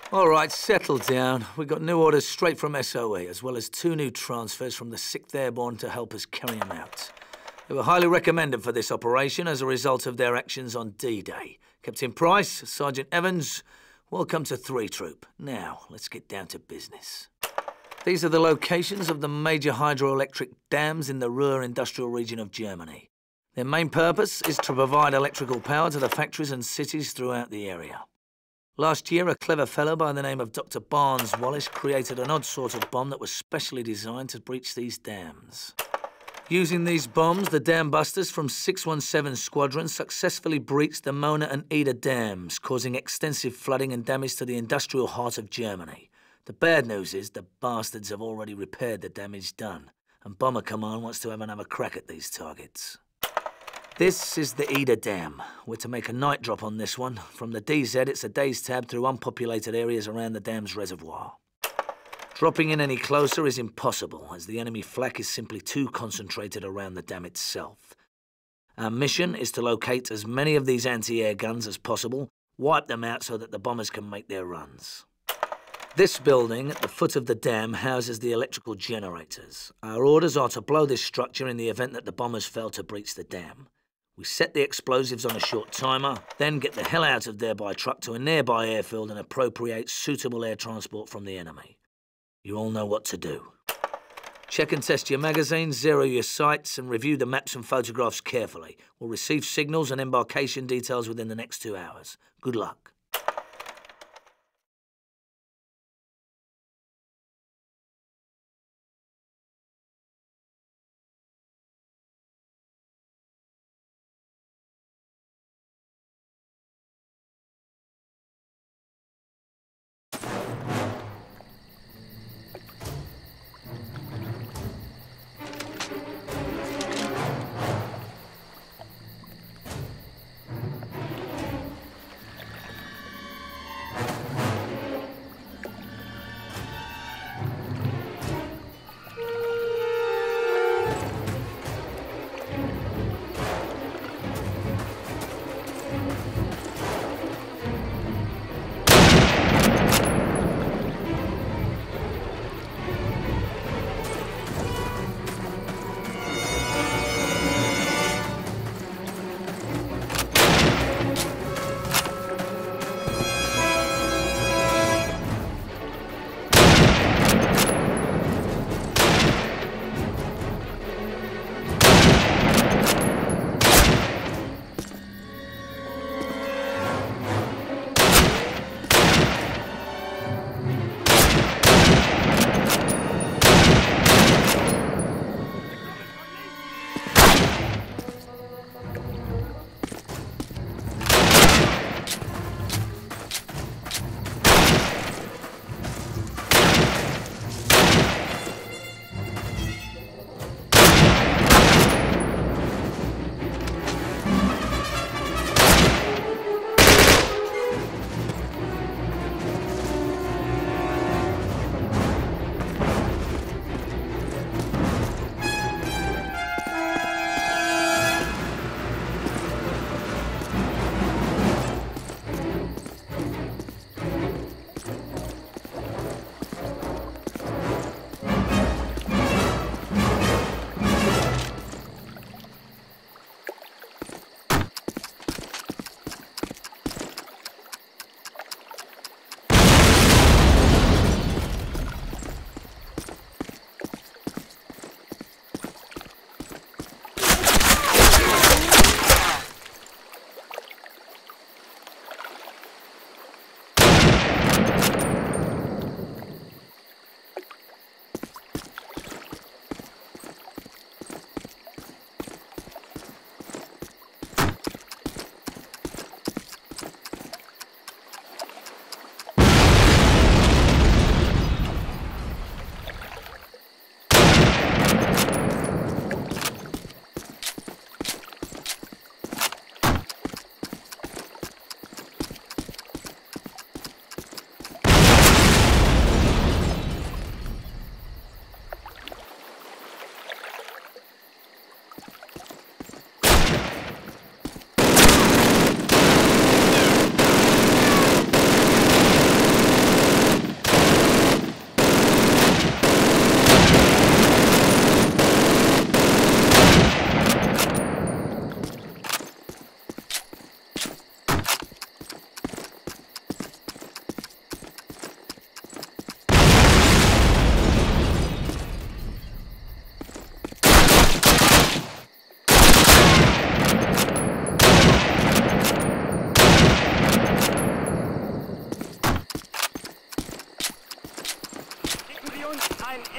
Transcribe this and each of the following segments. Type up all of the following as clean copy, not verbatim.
All right, settle down. We've got new orders straight from SOE, as well as 2 new transfers from the 6th Airborne to help us carry them out. They were highly recommended for this operation as a result of their actions on D-Day. Captain Price, Sergeant Evans, welcome to 3 Troop. Now, let's get down to business. These are the locations of the major hydroelectric dams in the Ruhr industrial region of Germany. Their main purpose is to provide electrical power to the factories and cities throughout the area. Last year, a clever fellow by the name of Dr. Barnes Wallace created an odd sort of bomb that was specially designed to breach these dams. Using these bombs, the dam busters from 617 Squadron successfully breached the Mona and Ida dams, causing extensive flooding and damage to the industrial heart of Germany. The bad news is the bastards have already repaired the damage done, and Bomber Command wants to have another crack at these targets. This is the Ida Dam. We're to make a night drop on this one. From the DZ, it's a day's tab through unpopulated areas around the dam's reservoir. Dropping in any closer is impossible, as the enemy flak is simply too concentrated around the dam itself. Our mission is to locate as many of these anti-air guns as possible, wipe them out so that the bombers can make their runs. This building at the foot of the dam houses the electrical generators. Our orders are to blow this structure in the event that the bombers fail to breach the dam. We set the explosives on a short timer, then get the hell out of there by truck to a nearby airfield and appropriate suitable air transport from the enemy. You all know what to do. Check and test your magazines, zero your sights, and review the maps and photographs carefully. We'll receive signals and embarkation details within the next 2 hours. Good luck.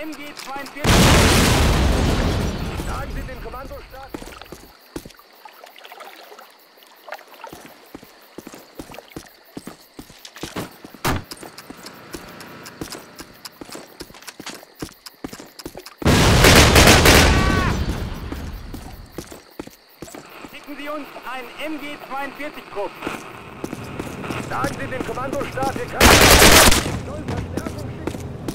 MG-42. Sagen Sie den Kommandostab. Schicken Sie uns ein MG-42-Trupp. Sagen Sie den Kommandostab, wir können Verstärkung schicken.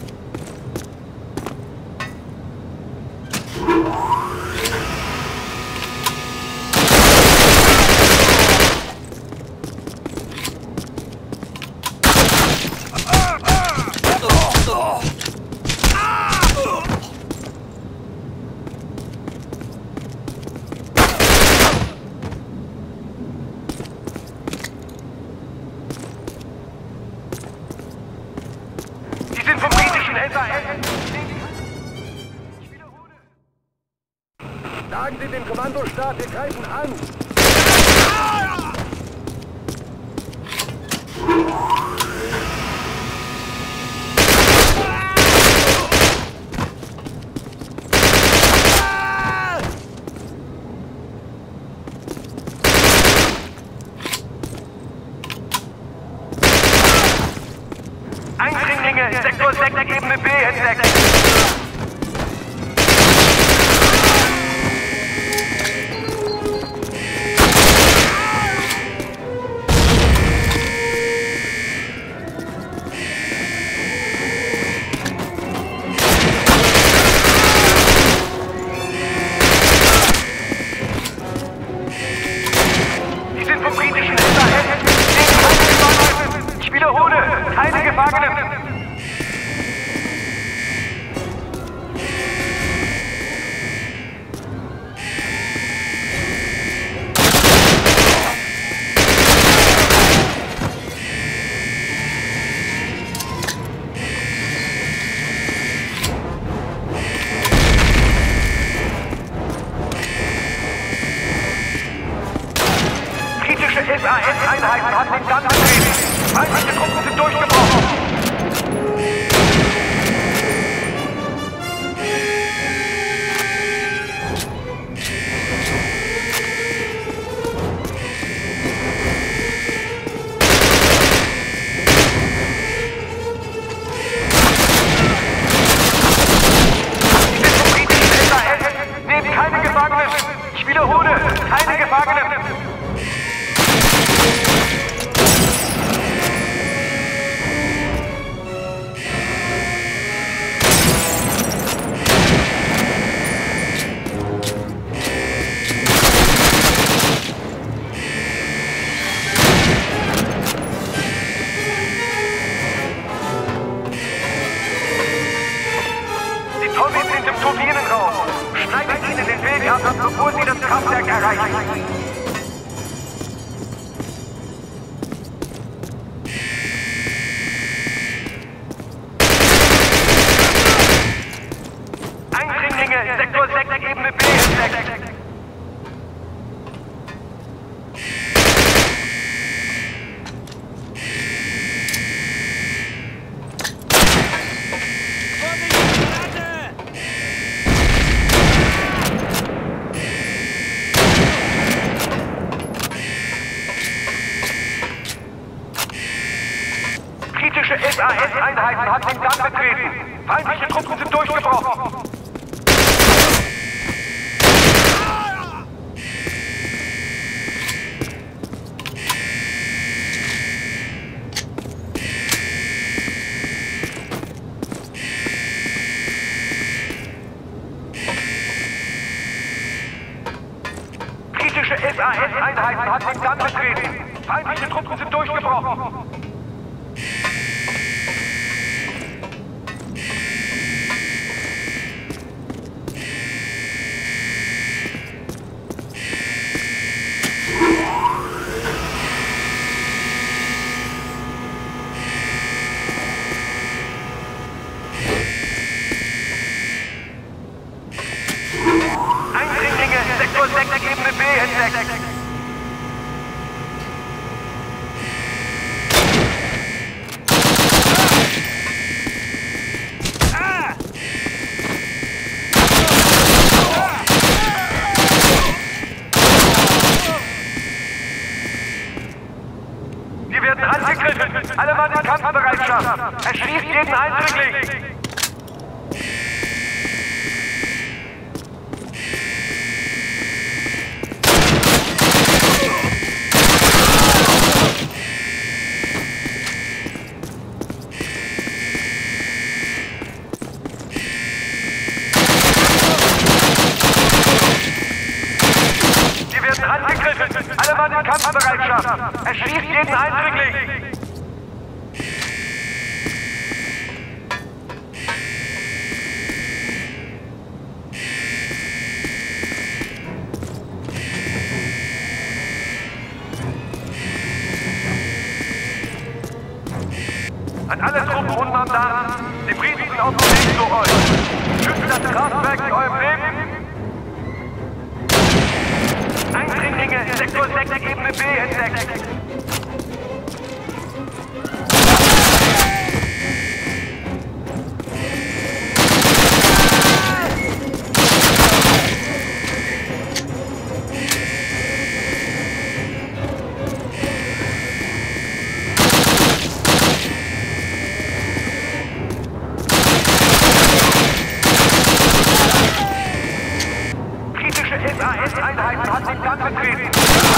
Sagen Sie den Kommandostab, wir greifen an! Eindringlinge, Sektor 6, Ebene B entdeckt! Ich wiederhole, keine Gefangenen! Kritische SAS-Einheiten hatten den Gang betreten. Feindliche Truppen sind durchgebrochen. Nehmt keine Gefangenen! Ich wiederhole, keine Gefangenen! Die Zombies sind im Turbinenraum. Schneidet ihnen den Weg ab, bevor sie das Kraftwerk erreichen. Eindringlinge, Sektor 6, Ebene B entdeckt. Kritische SAS-Einheiten hatten den Gang betreten. Feindliche Truppen sind durchgebrochen. Kritische SAS-Einheiten hatten den Gang betreten. Feindliche Truppen sind durchgebrochen. Eindringlinge, Sektor 6, Ebene B entdeckt. angegriffen! Alle Mann in Kampfbereitschaft! Erschießt jeden Eindringling! Angegriffen! Alle Mann in Kampfbereitschaft! Erschießt jeden Eindringling! An alle Truppen und Mandaten, die Briten sind auf dem Weg zu euch. Schützt das Kraftwerk in eurem Leben! Eindringlinge, Sektor 6, Ebene B entdeckt. Kritische SAS-Einheiten hat den Kampf betreten.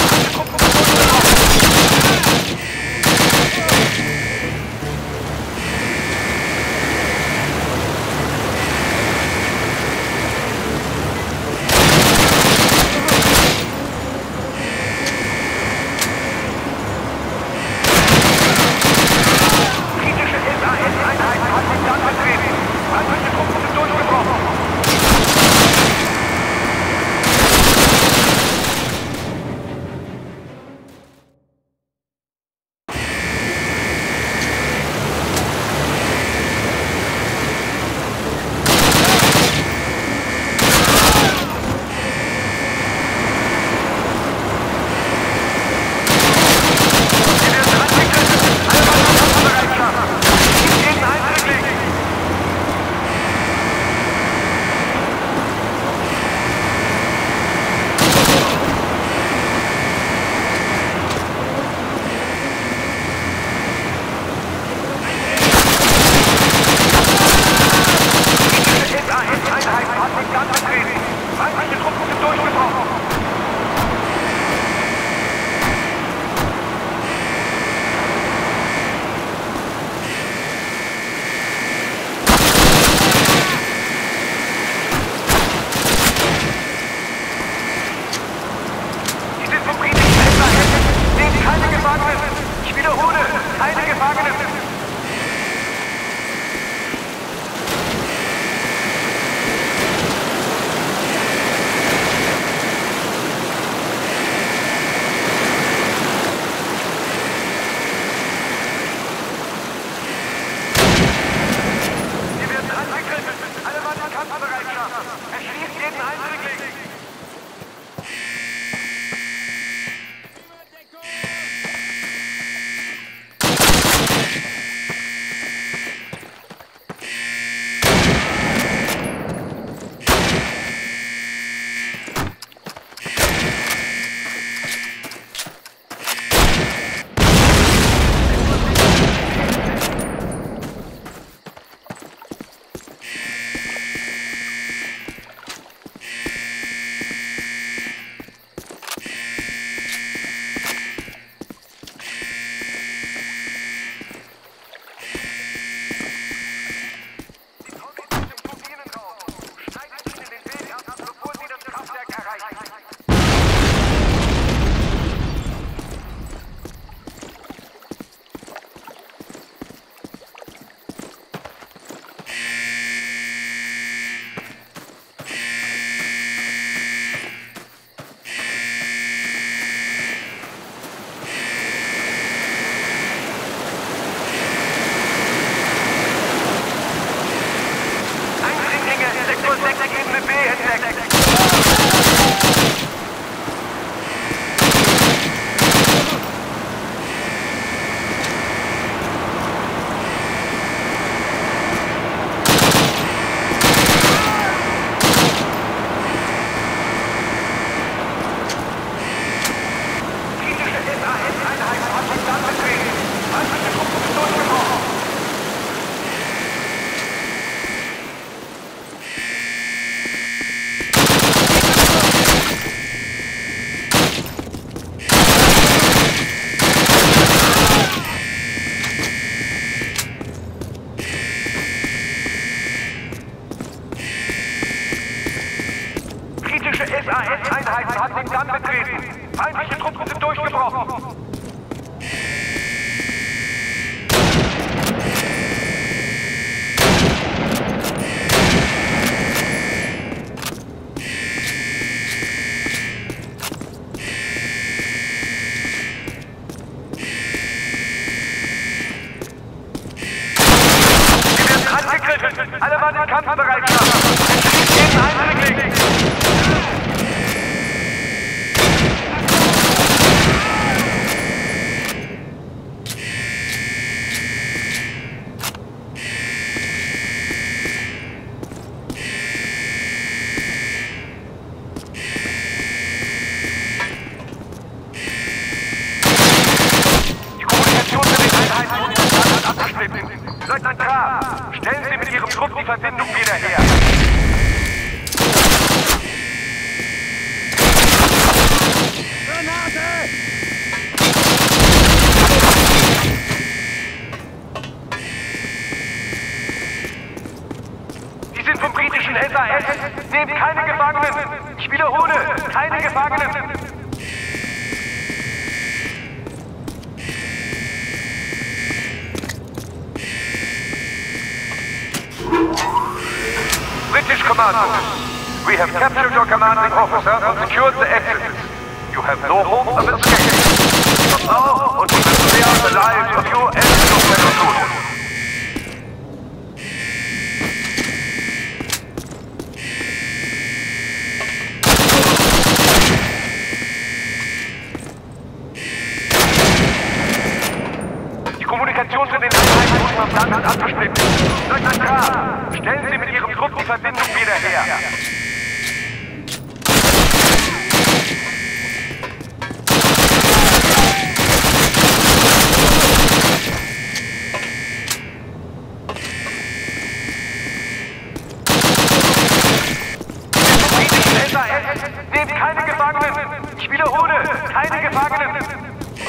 Ich wiederhole, keine Gefangenen! Sie werden angegriffen! Alle Mann in Kampfbereitschaft! Erschießt jeden Eindringling! betreten. Feindliche Truppen sind durchgebrochen. Alle Mann in Kampfbereitschaft! Erschießt jeden Eindringling! Die Kommunikation mit den Einheiten ist abgeschnitten. Leutnant K., stellen Sie mit Ihrem Trupp die Verbindung wieder her. Granate! Die sind vom britischen SAS. Nehmt keine Gefangenen. Ich wiederhole, keine Gefangenen. British Commando, we have captured your commanding officer and secured the exits. You have no hope of escape. From now on, we will spare the lives of you and your fellow soldiers. Die Kommunikation zu den Einheiten unseres Landes ist abgeschnitten. Leutnant K., stellen Sie mit Ihrem Trupp die Verbindung wieder her. Nehmt keine Gefangenen! Ich wiederhole, keine Gefangenen!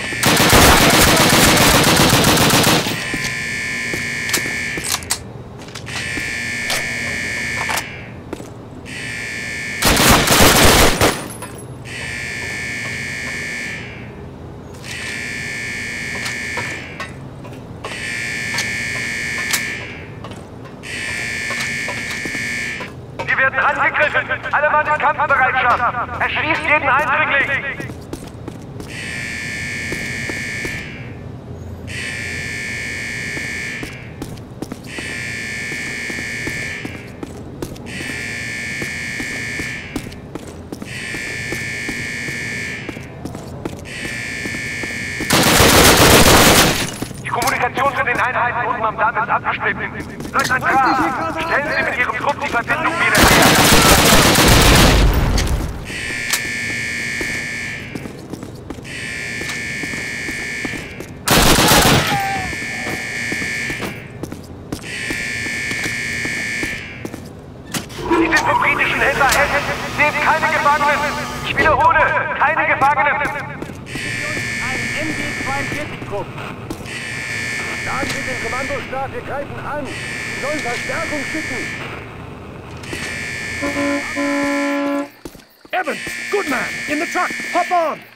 Wir werden angegriffen! Alle Mann in Kampfbereitschaft! Erschießt jeden Eindringling! Die Kommunikation zu den Einheiten unten am Damm ist abgeschnitten. Leutnant K., stellen Sie mit Ihrem Trupp die Verbindung wieder her. Sie sind vom britischen SAS. Nehmt keine Gefangenen. Ich wiederhole, keine Gefangenen. Ein MG-42-Trupp. Sagen Sie den Kommandostab, wir greifen an. Sie sollen Verstärkung schicken. Evan, good man, in the truck, hop on!